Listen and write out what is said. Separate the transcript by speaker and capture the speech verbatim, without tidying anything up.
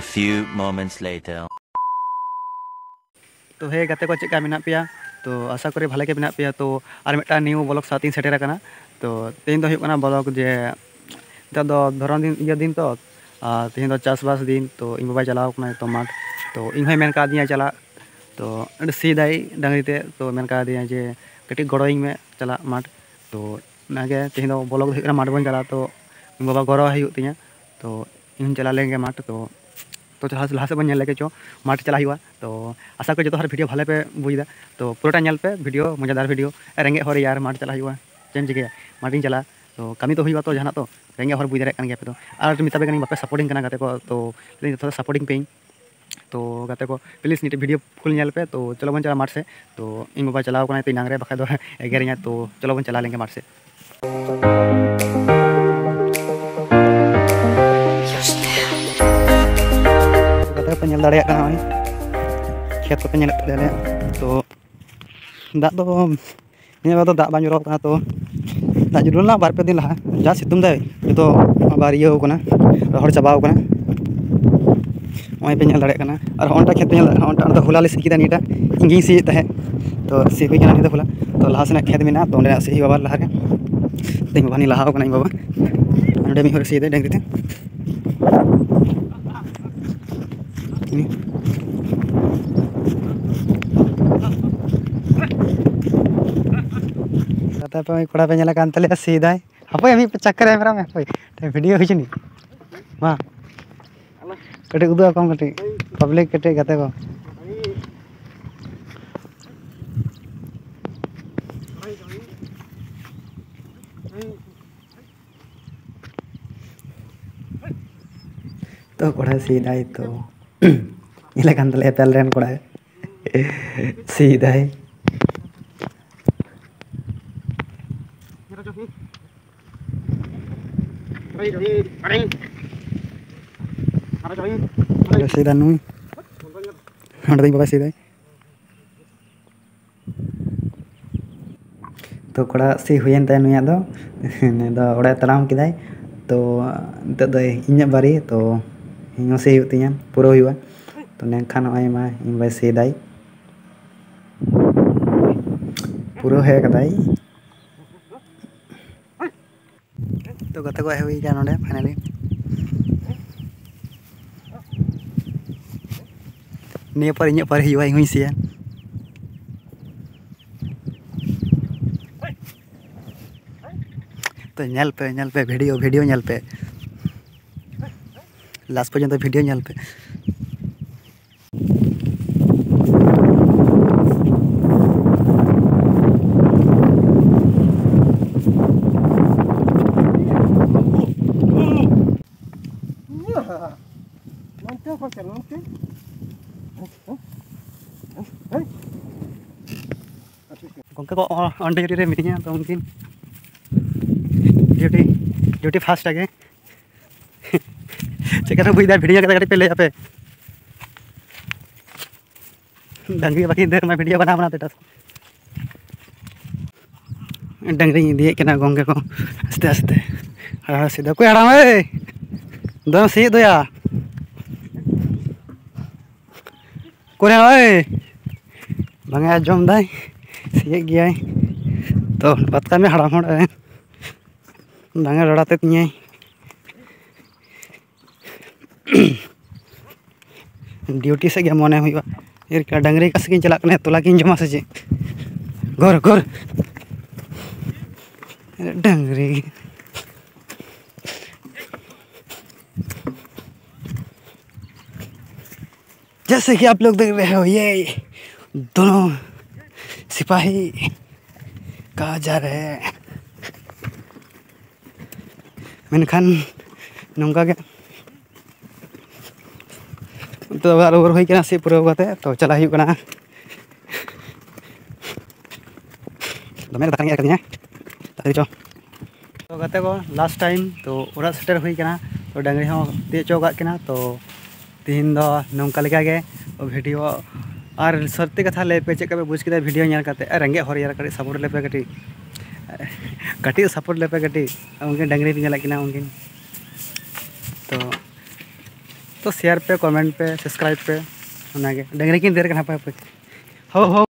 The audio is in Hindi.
Speaker 1: few moments later.
Speaker 2: तो हे गाते को चेका मेना पिया तो आशा करी भाले के मेना पिया तो आर मिटा न्यू ब्लॉग साथी सेटेर कना तो तेन दो हुयुग कना ब्लॉग जे ता दो धरन दिन इया दिन तो तेन दो चासबास दिन तो इन बाबा चलाव कना तो माठ तो इन होय मेन का दिया चला तो सी दाई डांगरी ते तो मेन का दिया जे कटी गड़ोइंग में चला माठ तो नागे तेन दो ब्लॉग हुयुग कना माठ बन चला तो इन बाबा गरो हुयुग तिया तो इन चला लेंगे माठ तो तो लहा से बन लेके चो माठ चला हुआ तो आशा को जो हर वीडियो भाले पे बुझा तो पूरा नेल पे वीडियो मजादार वीडियो रेंगे हर यार माठ चला हुआ चेन चिके माठी चला तो कमी तो हुआ तो जहाँ तो रेंगे हर बुझ दाड़े गया पे तो और मिताबे कनी बापे सपोर्टिंग कना गाते को तो थोड़ा सपोर्टिंग पे तो गाते को प्लीज नीट वीडियो फुल नेल पे तो चलो बन चला माठ से तो इन बाबा चलाव कना तो नांगरे बखा दो एगेरिया तो चलो बन चला लेंगे माठ से पे नेल दाड़े खेत को नेल तो दाग दो निया तो दाग बां जोरो कना तो दाग जुरुना बार पे दिन लहा जा सितुम दाय तो बार इयो कना रोहड़ चाबाव कना ओय पे नेल दाड़े कना और होंटा खेत नेल होंटा तो हुला ले सिकिदा नीटा इंगी सी तहे तो सी हुई कना नी तो हुला तो लहा सेना खेत मेना तो ओंडे सी बाबा लहा रे तेम बानी लहाव कना बाबा ओंडे मी हर सी दे डंगरी ते पे कड़ा पे नेला कान तले सीधा हपे मी चक्कर है मेरा में हपे वीडियो हिचनी मा कटे उदो कम कटे पब्लिक कटे गाते को तो कड़ा सीधा तो नेला कान तले पेल रेन कड़ा सीधा सीधा नुई हंडे बाबा सीधा तो कड़ा सी हुयन ते नुया दो ने दो ओड़े तराम किदाय तो नते दो इᱧ बारी तो इᱧ सी हुतिया पूरा हुआ तो नेखान नय मा इन बाय सीदाय पूरा है कदाय तो गते को हुई जा नोडे फाइनली निया पर इन पर हुआ हुई सी तो नेल पे नेल पे वीडियो वीडियो नेल पे लास्ट पर्यंत वीडियो नेल पे गोंके को अंडे रे मिटिंग तो उनकिन ड्यूटी ड्यूटी फास्ट आगे चेका बुझा वीडियो के पे ले पे डंगरी बाकी देर में वीडियो बना बनाते डंगरी दिए के गोंके को आस्ते आस्ते हाँ सीधा कोई हड़ाम दम सी दया कोने भांगे जम दाई सी गया तो बात में हड़ाम हड़ भांगे रड़ाते तीन ड्यूटी से गया मने हुआ इरका डंगरी का सकिन चला तोला की जमा से चे गोर गोर डंगरी जैसे कि आप लोग देख रहे हो ये दोनों सिपाही कहा जा रहे हैं मेनखान नंगा के तो बार ओवर होई कना से पूरा गाते तो चला हुई कना दमे दांगे करनी है ताकि चो तो गाते को लास्ट टाइम तो ओरा सेटर हुई कना तो डंगरी हो ते चोगा कना तो तीन दो नंका लेका के वीडियो और सरती कथा ले पे चेक बुझ के वीडियो नेल करते रेंगे हर यार कटी सपोर्ट ले पे कटी कटी सपोर्ट ले पे कटी उनके डंगरी भी नेला किना उनकिन तो तो शेयर पे कमेंट पे सब्सक्राइब पे डंगरी की देर का हापे हो हो